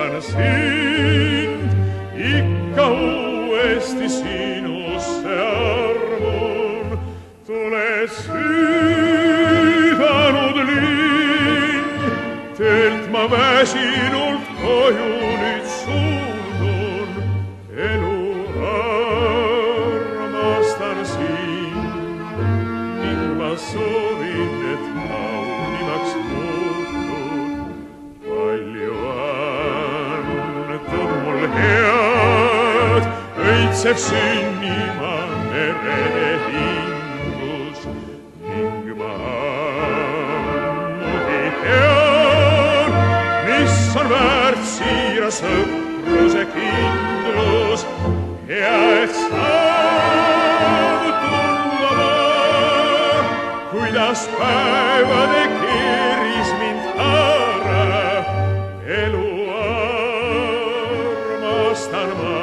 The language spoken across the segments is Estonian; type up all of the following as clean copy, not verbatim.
armastan sind, ikka uuesti sinusse armun. Tule südanud linn, teelt ma väsinult koju nüüd suundun. Elu armastan sind ning ma soovin, et kaunimaks muutun. Palju antud mul head, õitseb sünnima merede hingus ning ma ammugi tean, mis on väärt siiras sõpruse kindlus ja et saab tulla ma, kuidas päevade keeris mind haarab. Elu armastan ma,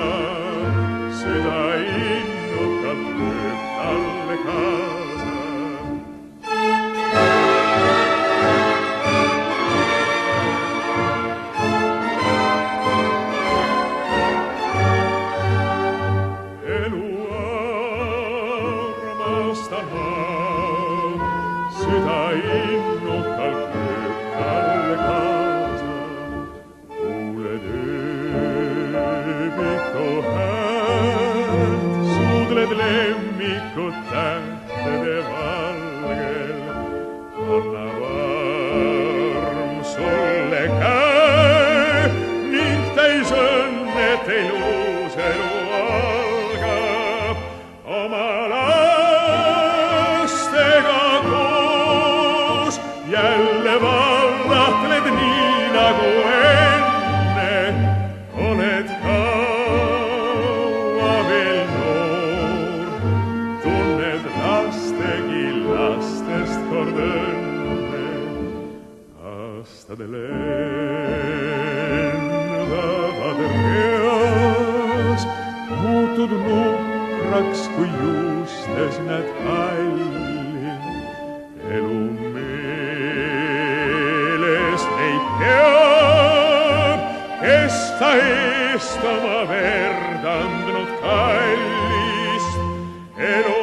süda innukalt lööb talle kaasa. Elu armastan ma, süda innukalt lööb talle kaasa. Kuuled ööbiku häält, suudled lemmikut tähtede valgel. Anna varm sulle käe ning täis õnne teil uus elu algab. Oma lastega koos jälle vallatled nii nagu enne. Oled kaua veel noor, tunned lastegi lastest kord õnne. Aastad lendavad reas, muutud nukraks, kui juustes näed halli. Elu meeles neid teab, kes ta eest oma verd andnud kallist. Elu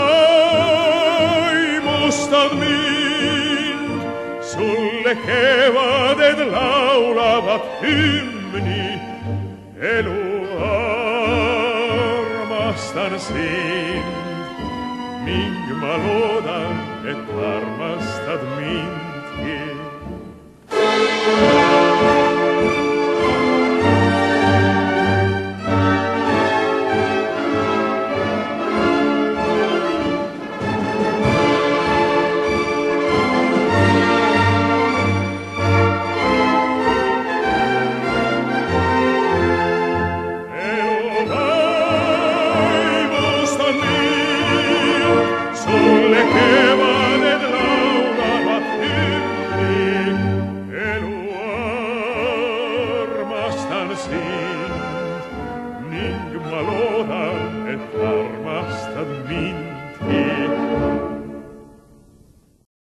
vaimustad mind, sulle kevaded laulavad hümni. Elu armastan sind ning ma loodan, et armastad mindki.